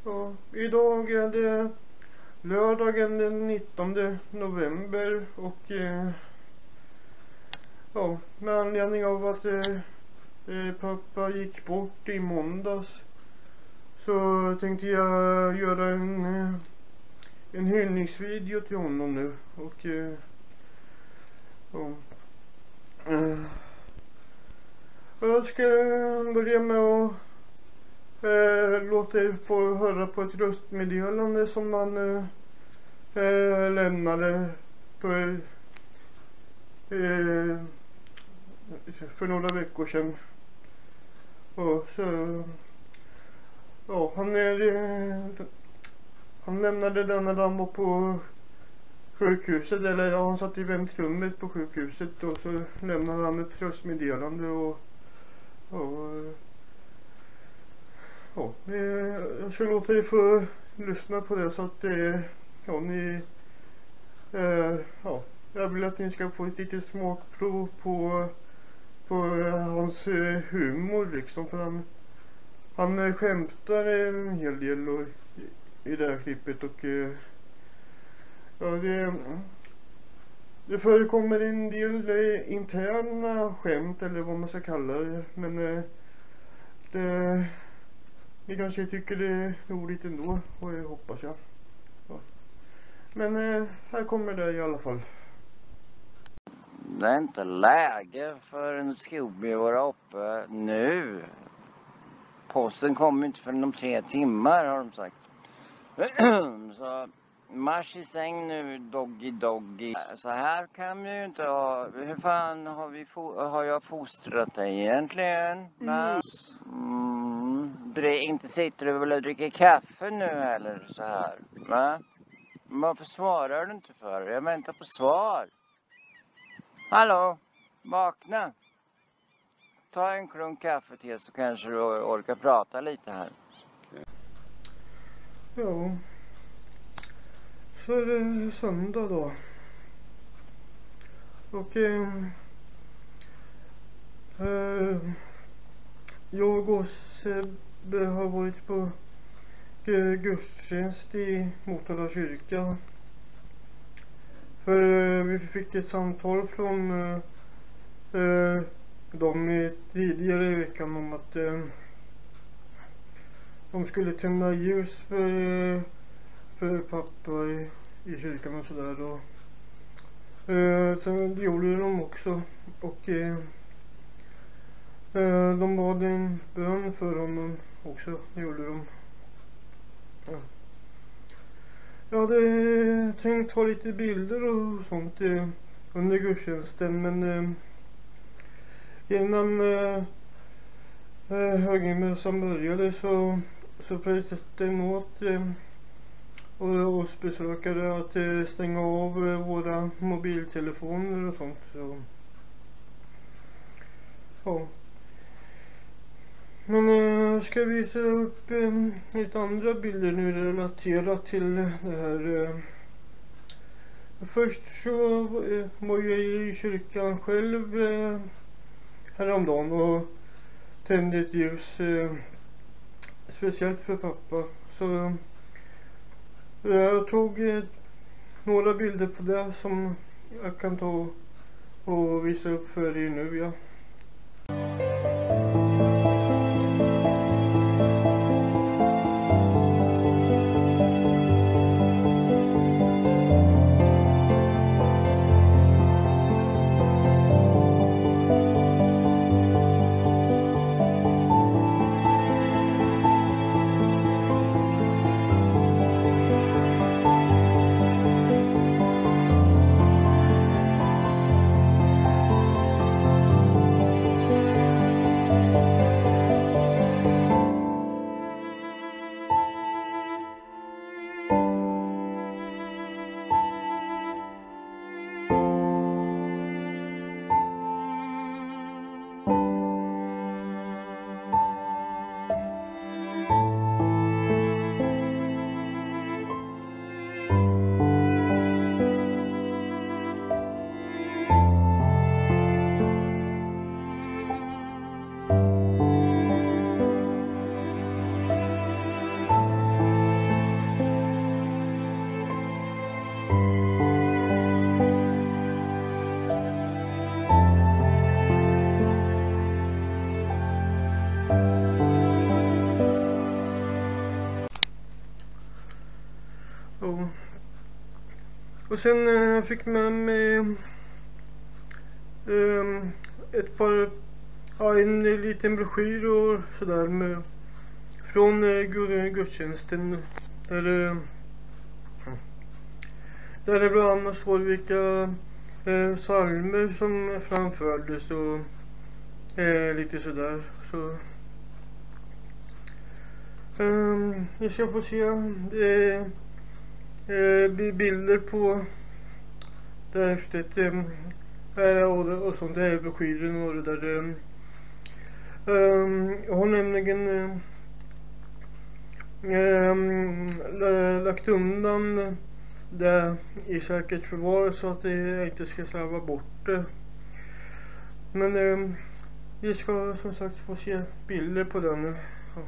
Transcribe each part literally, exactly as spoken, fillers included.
Ja, idag är det lördagen den nittonde november och eh, ja, med anledning av att eh, eh, pappa gick bort i måndags så tänkte jag göra en, eh, en hyllningsvideo till honom nu och eh, ja, eh, jag ska börja med att Eh, låt er få höra på ett röstmeddelande som man eh, eh, lämnade på, eh, för några veckor sedan. Och så, ja, han är eh, han lämnade den när han var på sjukhuset, eller ja, han satt i väntrummet på sjukhuset och så lämnade han ett röstmeddelande och, och ja, jag ska låta er få lyssna på det så att det, ja, ni, eh, ja, jag vill att ni ska få ett litet smakprov på, på hans humor liksom, för han, han skämtar en hel del och, i, i det här klippet och, ja, det, det förekommer en del interna skämt eller vad man ska kalla det, men det ni kanske tycker det är roligt ändå, och jag hoppas jag. Ja. Men eh, här kommer det i alla fall. Det är inte läge för en Scooby att vara uppe nu. Posten kommer inte förrän om tre timmar har de sagt. Så marsch i säng nu, doggy doggy. Så här kan vi ju inte ha. Hur fan har, vi fo- har jag fostrat dig egentligen? Mm. Mm. Inte sitter du väl och dricker kaffe nu eller så här? Va? Men varför svarar du inte för? Jag väntar på svar. Hallå? Vakna. Ta en klunk kaffe till så kanske du orkar prata lite här. Ja. Så är det söndag då. Och eh, eh, jag och Sebbe har varit på eh, gudstjänst i Motala kyrka. För eh, vi fick ett samtal från eh, eh, dem i tidigare i veckan om att eh, de skulle tända ljus för, eh, för pappa i, i kyrkan och sådär då. Eh, sen gjorde de också och eh, eh, de bad en bön för honom också, det gjorde de. Ja. Jag hade tänkt ha lite bilder och sånt eh, under gudstjänsten, men eh, innan eh, eh, högmässan började så, så förresten åt eh, och oss besökare att eh, stänga av eh, våra mobiltelefoner och sånt. Så. Ja. Men jag eh, ska visa upp eh, lite andra bilder nu relaterat till det här. Eh. Först så eh, var jag i kyrkan själv eh, häromdagen och tände ett ljus eh, speciellt för pappa. Så jag tog eh, några bilder på det som jag kan ta och visa upp för er nu, ja. så. Och sen eh, fick med mig eh, ett par, ja, en liten broschyr och sådär med från eh, gudstjänsten där eh, där det bland annat står vilka eh, psalmer som framfördes och eh, lite sådär. Så um, vi ska få se det eh, bilder på det här häftet eh, och, och sånt där broschyren och det där. Eh, um, jag har nämligen eh, eh, lagt undan det i säkert förvar så att det inte ska slarva bort det. Men eh, vi ska som sagt få se bilder på den. Ja.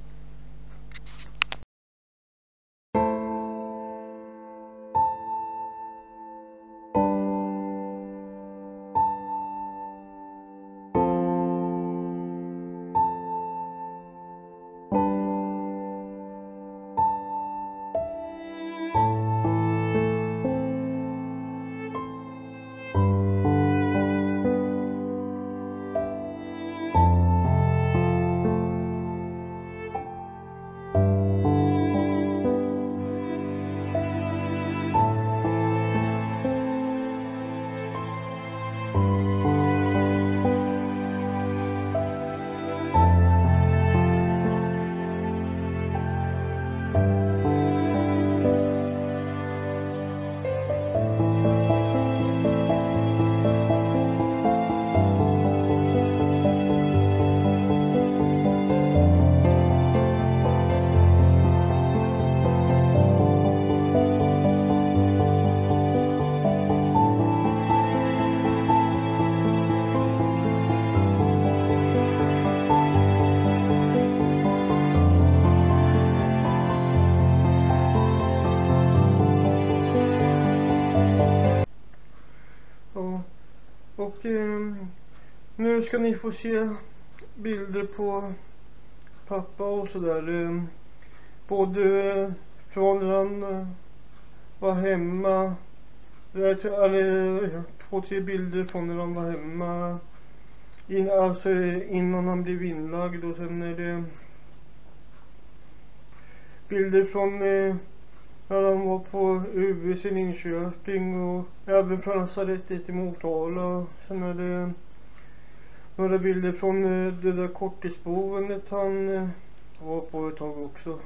Och eh, nu ska ni få se bilder på pappa och sådär. Eh, både eh, från när han eh, var hemma. Eller två, tre bilder från när han var hemma. In, alltså innan han blev inlagd. Och sen är det bilder från eh, när han var på U V S i Linköping och även från lasarettet i Motala. Sen är det några bilder från eh, det där korttidsboendet han eh, var på ett tag också.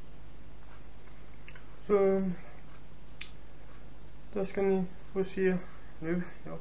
Så där ska ni få se nu, ja.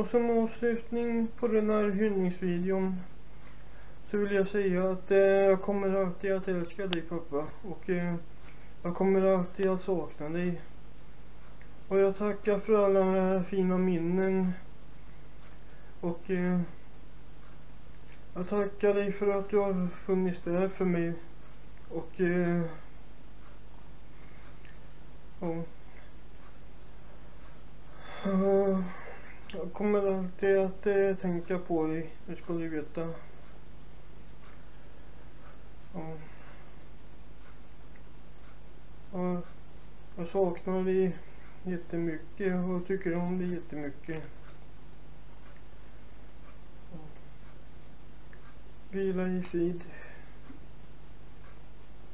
Och som avslutning på den här hyllningsvideon så vill jag säga att eh, jag kommer alltid att älska dig, pappa. Och eh, jag kommer alltid att sakna dig. Och jag tackar för alla fina minnen. Och eh, jag tackar dig för att du har funnits där för mig. Och eh, ja. Uh, jag kommer alltid att eh, tänka på dig, det ska du veta. Ja. Uh, jag saknar dig jättemycket och tycker om dig jättemycket. Uh. Vila i frid.